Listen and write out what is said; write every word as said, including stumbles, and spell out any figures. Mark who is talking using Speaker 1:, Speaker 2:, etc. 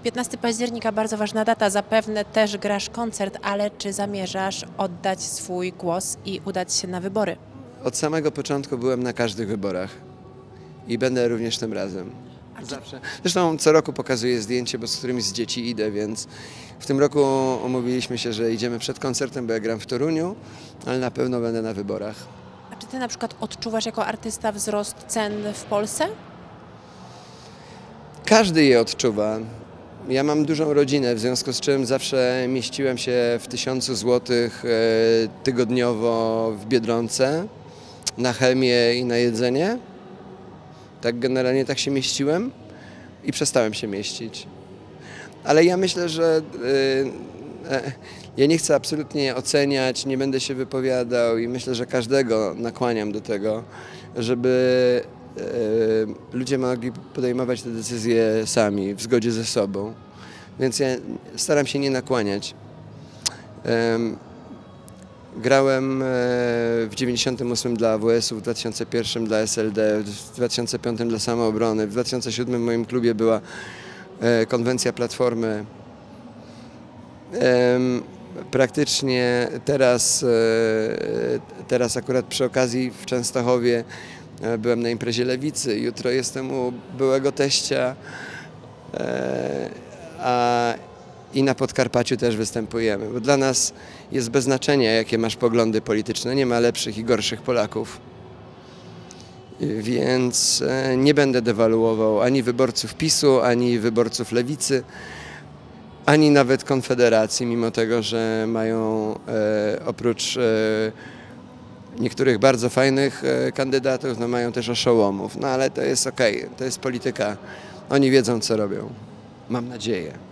Speaker 1: piętnastego października, bardzo ważna data, zapewne też grasz koncert, ale czy zamierzasz oddać swój głos i udać się na wybory?
Speaker 2: Od samego początku byłem na każdych wyborach i będę również tym razem. Zawsze. Zresztą co roku pokazuję zdjęcie, bo z którymś z dzieci idę, więc w tym roku umówiliśmy się, że idziemy przed koncertem, bo ja gram w Toruniu, ale na pewno będę na wyborach.
Speaker 1: A czy ty na przykład odczuwasz jako artysta wzrost cen w Polsce?
Speaker 2: Każdy je odczuwa. Ja mam dużą rodzinę, w związku z czym zawsze mieściłem się w tysiącu złotych tygodniowo w Biedronce na chemię i na jedzenie. Tak generalnie tak się mieściłem i przestałem się mieścić. Ale ja myślę, że yy, ja nie chcę absolutnie oceniać, nie będę się wypowiadał i myślę, że każdego nakłaniam do tego, żeby yy, ludzie mogli podejmować te decyzje sami, w zgodzie ze sobą. Więc ja staram się nie nakłaniać. Yy, Grałem w dziewięćdziesiątym ósmym dla A W S u, w dwa tysiące pierwszym dla S L D, w dwa tysiące piątym dla Samoobrony, w dwa tysiące siódmym w moim klubie była konwencja Platformy. Praktycznie teraz, teraz akurat przy okazji w Częstochowie byłem na imprezie Lewicy, jutro jestem u byłego teścia, a i na Podkarpaciu też występujemy, bo dla nas jest bez znaczenia, jakie masz poglądy polityczne, nie ma lepszych i gorszych Polaków. Więc nie będę dewaluował ani wyborców PiSu, ani wyborców Lewicy, ani nawet Konfederacji, mimo tego, że mają e, oprócz e, niektórych bardzo fajnych e, kandydatów, no mają też oszołomów, no ale to jest okej, to jest polityka, oni wiedzą, co robią, mam nadzieję.